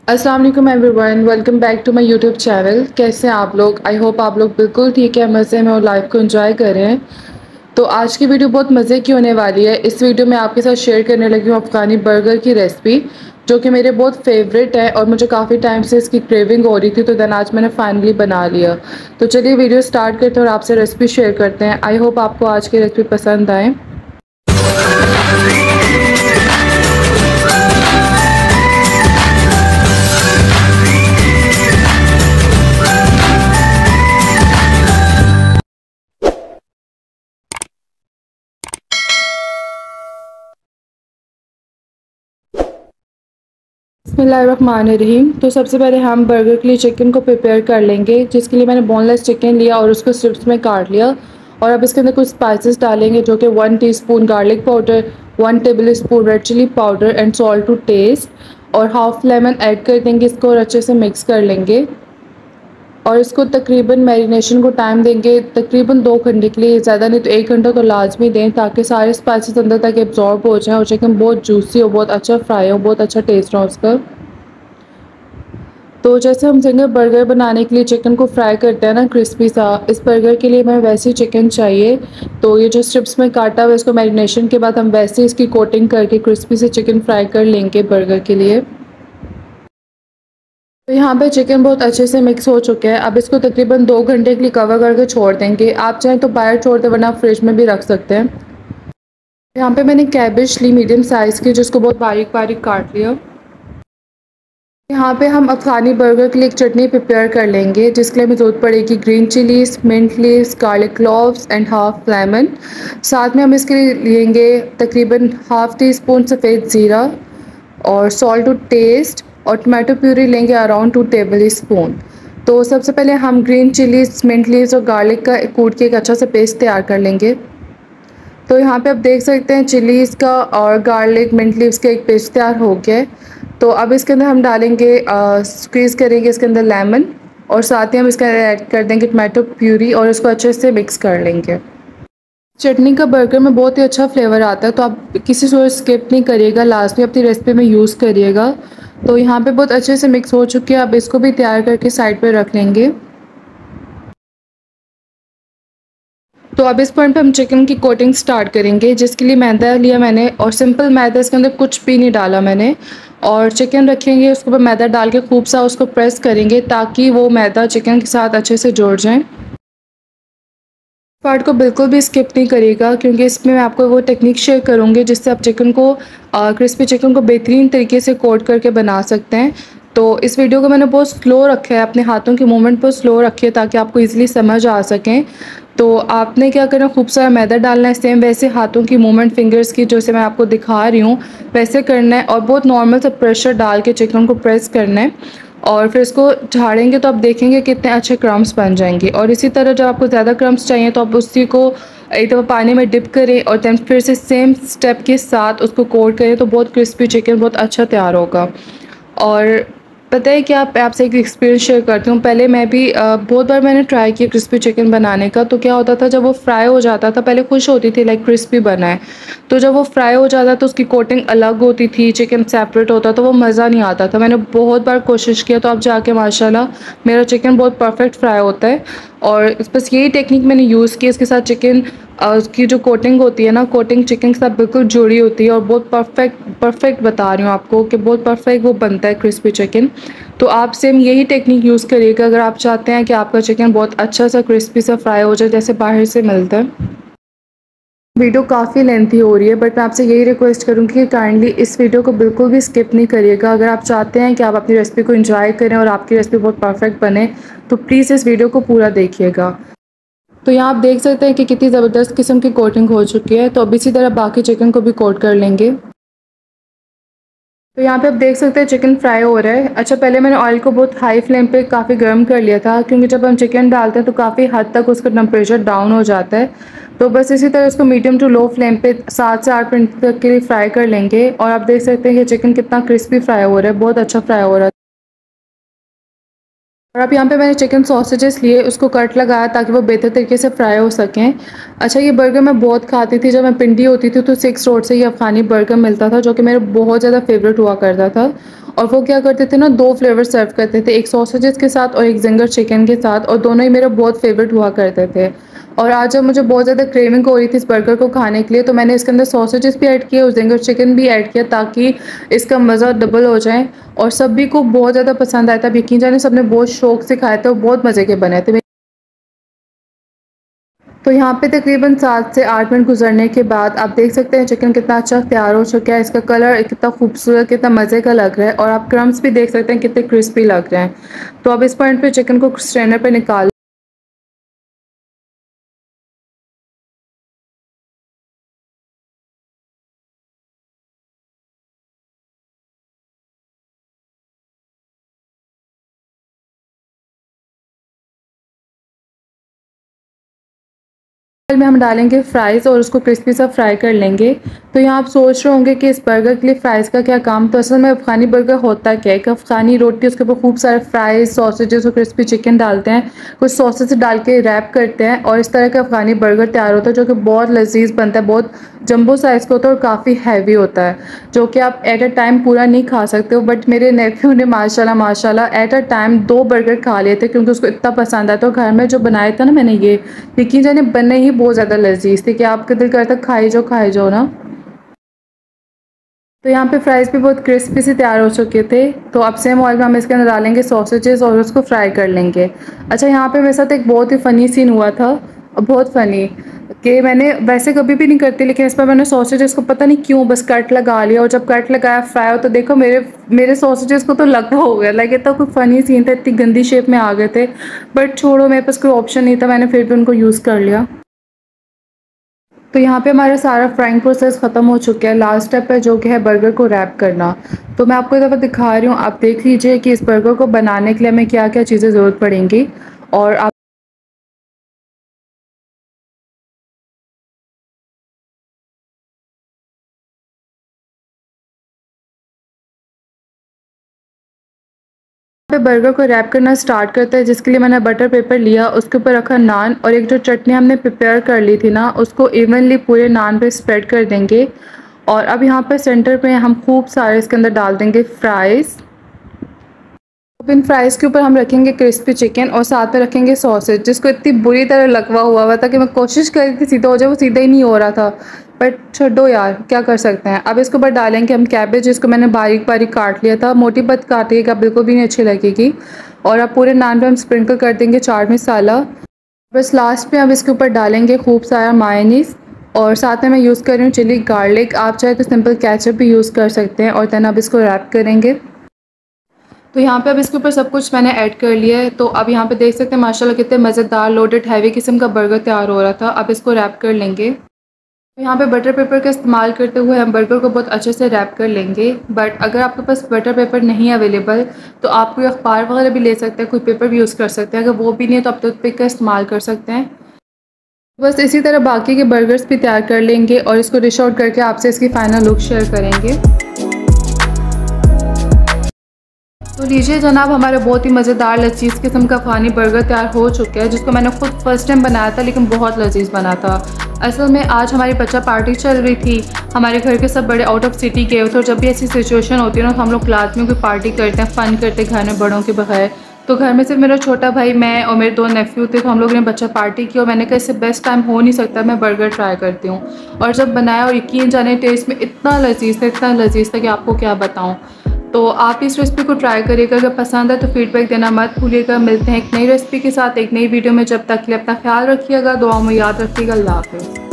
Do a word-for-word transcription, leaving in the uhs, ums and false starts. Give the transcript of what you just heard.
अस्सलाम वालेकुम everyone, welcome back to my YouTube channel. कैसे हैं आप लोग? आई होप आप लोग बिल्कुल ठीक है, मज़े में और लाइफ को एंजॉय कर रहे हैं। तो आज की वीडियो बहुत मज़े की होने वाली है। इस वीडियो में आपके साथ शेयर करने लगी हूँ अफ़गानी बर्गर की रेसिपी, जो कि मेरे बहुत फेवरेट है और मुझे काफ़ी टाइम से इसकी क्रेविंग हो रही थी, तो देन आज मैंने फाइनली बना लिया। तो चलिए वीडियो स्टार्ट करते हैं और आपसे रेसिपी शेयर करते हैं। आई होप आपको आज की रेसिपी पसंद आए। बिस्मिल्लाहिर्रहमानिर्रहीम। तो सबसे पहले हम बर्गर के लिए चिकन को प्रिपेयर कर लेंगे, जिसके लिए मैंने बोनलेस चिकन लिया और उसको स्ट्रिप्स में काट लिया। और अब इसके अंदर कुछ स्पाइसेस डालेंगे, जो कि one teaspoon garlic powder, one tablespoon red chilli powder and salt to taste, और हाफ लेमन ऐड कर देंगे इसको और अच्छे से मिक्स कर लेंगे। और इसको तकरीबन मैरिनेशन को टाइम देंगे तकरीबन दो घंटे के लिए, ज़्यादा नहीं तो एक घंटा तो लाजमी दें, ताकि सारे स्पाइसेस अंदर तक एब्जॉर्ब हो जाएं और चिकन बहुत जूसी हो, बहुत अच्छा फ्राई हो, बहुत अच्छा टेस्ट हो उसका। तो जैसे हम सिंगल बर्गर बनाने के लिए चिकन को फ्राई करते हैं ना क्रिस्पी सा, इस बर्गर के लिए हमें वैसे ही चिकन चाहिए। तो ये जो स्ट्रिप्स में काटा हुआ है, इसको मैरिनेशन के बाद हम वैसे इसकी कोटिंग करके क्रिस्पी से चिकन फ्राई कर लेंगे बर्गर के लिए। तो यहाँ पे चिकन बहुत अच्छे से मिक्स हो चुका है। अब इसको तकरीबन दो घंटे के लिए कवर करके छोड़ देंगे। आप चाहें तो बाहर छोड़ दें, वरना फ्रिज में भी रख सकते हैं। यहाँ पे मैंने कैबेज ली मीडियम साइज़ की, जिसको बहुत बारीक बारीक काट लिया। यहाँ पे हम अफ़गानी बर्गर के लिए एक चटनी प्रिपेयर कर लेंगे, जिसके लिए हमें ज़रूरत पड़ेगी green chillies, mint leaves, garlic cloves and half lemon. साथ में हम इसके लिए लेंगे तकरीबन हाफ़ टी स्पून सफ़ेद ज़ीरा और सॉल्ट टू टेस्ट, और टमाटो प्यूरी लेंगे अराउंड टू टेबल स्पून। तो सबसे पहले हम ग्रीन चिलीज़, मिंट लीव्स और गार्लिक का कूट के एक अच्छा सा पेस्ट तैयार कर लेंगे। तो यहाँ पे आप देख सकते हैं चिलीज़ का और गार्लिक, मिंट लीव्स का एक पेस्ट तैयार हो गया है। तो अब इसके अंदर हम डालेंगे, स्क्वीज़ करेंगे इसके अंदर लेमन, और साथ ही हम इसके अंदर ऐड कर देंगे टमाटो प्यूरी और इसको अच्छे से मिक्स कर लेंगे। चटनी का बर्गर में बहुत ही अच्छा फ्लेवर आता है, तो आप किसी सूरत स्किप नहीं करिएगा, लास्ट में अपनी रेसिपी में यूज़ करिएगा। तो यहाँ पे बहुत अच्छे से मिक्स हो चुकी है। अब इसको भी तैयार करके साइड पर रख लेंगे। तो अब इस पॉइंट पे हम चिकन की कोटिंग स्टार्ट करेंगे, जिसके लिए मैदा लिया मैंने, और सिंपल मैदा, इसके अंदर कुछ भी नहीं डाला मैंने। और चिकन रखेंगे, उसके ऊपर मैदा डाल के खूब सा उसको प्रेस करेंगे, ताकि वो मैदा चिकन के साथ अच्छे से जुड़ जाए। पार्ट को बिल्कुल भी स्किप नहीं करिएगा, क्योंकि इसमें मैं आपको वो टेक्निक शेयर करूँगी जिससे आप चिकन को, क्रिस्पी चिकन को बेहतरीन तरीके से कोट करके बना सकते हैं। तो इस वीडियो को मैंने बहुत स्लो रखा है, अपने हाथों के मूवमेंट पर स्लो रखिए ताकि आपको ईज़िली समझ आ सकें। तो आपने क्या करना, खूब सारा मैदा डालना है, सेम वैसे हाथों की मूवमेंट फिंगर्स की जैसे मैं आपको दिखा रही हूँ वैसे करना है, और बहुत नॉर्मल सा प्रेशर डाल के चिकन को प्रेस करना है। और फिर इसको झाड़ेंगे तो आप देखेंगे कितने अच्छे क्रम्स बन जाएंगे। और इसी तरह जब आपको ज़्यादा क्रम्स चाहिए तो आप उसी को एक दफ़ा पानी में डिप करें और दैन फिर से सेम स्टेप के साथ उसको कोट करें, तो बहुत क्रिस्पी चिकन बहुत अच्छा तैयार होगा। और पता है क्या, मैं आपसे एक एक्सपीरियंस शेयर करती हूँ। पहले मैं भी आ, बहुत बार मैंने ट्राई किया क्रिस्पी चिकन बनाने का। तो क्या होता था, जब वो फ्राई हो जाता था, पहले खुश होती थी लाइक क्रिस्पी बना है, तो जब वो फ्राई हो जाता तो उसकी कोटिंग अलग होती थी, चिकन सेपरेट होता, तो वो मज़ा नहीं आता था। मैंने बहुत बार कोशिश किया, तो अब जाके माशाल्लाह मेरा चिकन बहुत परफेक्ट फ्राई होता है। और बस यही टेक्निक मैंने यूज़ की, इसके साथ चिकन, उसकी जो कोटिंग होती है ना, कोटिंग चिकन के साथ बिल्कुल जुड़ी होती है, और बहुत परफेक्ट परफेक्ट बता रही हूँ आपको कि बहुत परफेक्ट वो बनता है क्रिस्पी चिकन। तो आप सेम यही टेक्निक यूज़ करिएगा अगर आप चाहते हैं कि आपका चिकन बहुत अच्छा सा क्रिस्पी सा फ्राई हो जाए, जैसे बाहर से मिलता है। वीडियो काफ़ी लेंथी हो रही है, बट मैं आपसे यही रिक्वेस्ट करूँगी कि काइंडली इस वीडियो को बिल्कुल भी स्किप नहीं करिएगा। अगर आप चाहते हैं कि आप अपनी रेसिपी को एंजॉय करें और आपकी रेसिपी बहुत परफेक्ट बने, तो प्लीज़ इस वीडियो को पूरा देखिएगा। तो यहाँ आप देख सकते हैं कि कितनी ज़बरदस्त किस्म की कोटिंग हो चुकी है। तो अब इसी तरह बाकी चिकन को भी कोट कर लेंगे। तो यहाँ पे आप देख सकते हैं चिकन फ्राई हो रहा है। अच्छा, पहले मैंने ऑयल को बहुत हाई फ्लेम पे काफ़ी गर्म कर लिया था, क्योंकि जब हम चिकन डालते हैं तो काफ़ी हद तक उसका टेम्परेचर डाउन हो जाता है। तो बस इसी तरह इसको मीडियम टू लो फ्लेम पे सात से आठ मिनट तक के लिए फ्राई कर लेंगे। और आप देख सकते हैं कि चिकन कितना क्रिस्पी फ्राई हो रहा है, बहुत अच्छा फ्राई हो रहा है। और अब यहाँ पे मैंने चिकन सॉसेजेस लिए, उसको कट लगाया ताकि वो बेहतर तरीके से फ्राई हो सकें। अच्छा, ये बर्गर मैं बहुत खाती थी, जब मैं पिंडी होती थी तो सिक्स रोड से ये अफ़गानी बर्गर मिलता था, जो कि मेरा बहुत ज़्यादा फेवरेट हुआ करता था। और वो क्या करते थे ना, दो फ्लेवर सर्व करते थे, एक सॉसेजेस के साथ और एक जिंगर चिकन के साथ, और दोनों ही मेरे बहुत फेवरेट हुआ करते थे। और आज जब मुझे बहुत ज़्यादा क्रेविंग हो रही थी इस बर्गर को खाने के लिए, तो मैंने इसके अंदर सॉसेजेस भी ऐड किए और जिंगर चिकन भी ऐड किया ताकि इसका मज़ा डबल हो जाए। और सभी को बहुत ज़्यादा पसंद आया था। अब यकीन जाने सबने बहुत शौक से खाए थे और बहुत मज़े के बने थे। तो यहाँ पे तकरीबन सात से आठ मिनट गुजरने के बाद आप देख सकते हैं चिकन कितना अच्छा तैयार हो चुका है। इसका कलर कितना खूबसूरत, कितना मज़े का लग रहा है, और आप क्रम्स भी देख सकते हैं कितने क्रिस्पी लग रहे हैं। तो अब इस पॉइंट पे चिकन को स्ट्रेनर पे निकाल में हम डालेंगे फ्राइज़ और उसको क्रिस्पी सा फ्राई कर लेंगे। तो यहाँ आप सोच रहे होंगे कि इस बर्गर के लिए फ़्राइज़ का क्या काम। तो असल में अफ़गानी बर्गर होता क्या है कि अफ़गानी रोटी, उसके ऊपर खूब सारे फ्राइज़, सॉसेजेस और क्रिस्पी चिकन डालते हैं, कुछ सॉसेस डाल के रैप करते हैं, और इस तरह का अफ़गानी बर्गर तैयार होता है जो कि बहुत लजीज बनता है। बहुत जंबो साइज़ का होता है और काफ़ी हैवी होता है, जो कि आप एट अ टाइम पूरा नहीं खा सकते हो। बट मेरे नेफ्यू ने माशाल्लाह माशाल्लाह एट अ टाइम दो बर्गर खा लिए थे, क्योंकि उसको इतना पसंद आया। तो घर में जो बनाया था ना मैंने, ये यकीन जाने बने ही बहुत ज़्यादा लजीज थे कि आपका दिल करता खाई जाओ खाई जाओ ना। तो यहाँ पे फ्राइज़ भी बहुत क्रिस्पी से तैयार हो चुके थे। तो अब सेम ऑयल में हम इसके अंदर डालेंगे सॉसेजेस और उसको फ्राई कर लेंगे। अच्छा, यहाँ पे मेरे साथ एक बहुत ही फ़नी सीन हुआ था, बहुत फ़नी, कि मैंने वैसे कभी भी नहीं करती, लेकिन इस पर मैंने सॉसेजेस को पता नहीं क्यों बस कट लगा लिया, और जब कट लगाया फ्राई हो तो देखो मेरे मेरे सॉसेजेस को तो लगा हो गया। लगे तो कोई फ़नी सीन था, इतनी गंदी शेप में आ गए थे, बट छोड़ो, मेरे पास कोई ऑप्शन नहीं था, मैंने फिर भी उनको यूज़ कर लिया। तो यहाँ पे हमारा सारा फ्राइंग प्रोसेस ख़त्म हो चुका है। लास्ट स्टेप है जो कि है बर्गर को रैप करना। तो मैं आपको एक दफ़ा दिखा रही हूँ, आप देख लीजिए कि इस बर्गर को बनाने के लिए हमें क्या क्या चीज़ें ज़रूरत पड़ेंगी। और आप पे बर्गर को रैप करना स्टार्ट करते हैं, जिसके लिए मैंने बटर पेपर लिया, उसके ऊपर रखा नान, और एक जो चटनी हमने प्रिपेयर कर ली थी ना, उसको इवनली पूरे नान पे स्प्रेड कर देंगे। और अब यहाँ पर सेंटर पे हम खूब सारे इसके अंदर डाल देंगे फ्राइज़। अब इन फ्राइज़ के ऊपर हम रखेंगे क्रिस्पी चिकन, और साथ में रखेंगे सॉसेज, जिसको इतनी बुरी तरह लगवा हुआ हुआ था कि मैं कोशिश कर रही थी सीधा हो जाए, वो सीधा ही नहीं हो रहा था। बट छोड़ो यार, क्या कर सकते हैं। अब इसके ऊपर डालेंगे हम कैबेज, जिसको मैंने बारीक बारीक काट लिया था। मोटी पत काटिएगा, बिल्कुल भी नहीं अच्छी लगेगी। और अब पूरे नान पे हम स्प्रिंकल कर देंगे चाट मसाला। बस लास्ट में अब इसके ऊपर डालेंगे खूब सारा मायोनीज़, और साथ में मैं यूज़ कर रही हूँ चिली गार्लिक। आप चाहे तो सिंपल केचप भी यूज़ कर सकते हैं। और देन अब इसको रैप करेंगे। तो यहाँ पे अब इसके ऊपर सब कुछ मैंने ऐड कर लिया है। तो अब यहाँ पे देख सकते हैं माशाल्लाह कितने मज़ेदार लोडेड हैवी किस्म का बर्गर तैयार हो रहा था। अब इसको रैप कर लेंगे। तो यहाँ पे बटर पेपर का इस्तेमाल करते हुए हम बर्गर को बहुत अच्छे से रैप कर लेंगे। बट अगर आपके पास बटर पेपर नहीं अवेलेबल, तो आप कोई अखबार वगैरह भी ले सकते हैं, कोई पेपर भी यूज़ कर सकते हैं। अगर वो भी नहीं है तो आप टूथपिक का इस्तेमाल कर सकते हैं। बस इसी तरह बाकी के बर्गर्स भी तैयार कर लेंगे और इसको डिश आउट करके आपसे इसकी फ़ाइनल लुक शेयर करेंगे। तो लीजिए जनाब, हमारा बहुत ही मज़ेदार लजीज किस्म का फ़ानी बर्गर तैयार हो चुका है, जिसको मैंने खुद फर्स्ट टाइम बनाया था, लेकिन बहुत लजीज बना था। असल में आज हमारी बच्चा पार्टी चल रही थी, हमारे घर के सब बड़े आउट ऑफ सिटी गए थे, और जब भी ऐसी सिचुएशन होती है ना, तो हम लोग लाजमी कोई पार्टी करते हैं, फ़न करते हैं घर में बड़ों के बगैर। तो घर में सिर्फ मेरा छोटा भाई, मैं और मेरे दो नेफ्यू थे, तो हम लोगों ने बच्चा पार्टी की, और मैंने कहा इससे बेस्ट टाइम हो नहीं सकता, मैं बर्गर ट्राई करती हूँ। और जब बनाया, और यकीन जाने टेस्ट में इतना लजीज था, इतना लजीज था कि आपको क्या बताऊँ। तो आप इस रेसिपी को ट्राई करिएगा। अगर पसंद है तो फीडबैक देना मत भूलिएगा। मिलते हैं एक नई रेसिपी के साथ एक नई वीडियो में। जब तक के लिए अपना ख्याल रखिएगा, दुआओं में याद रखिएगा। अल्लाह हाफ़िज़।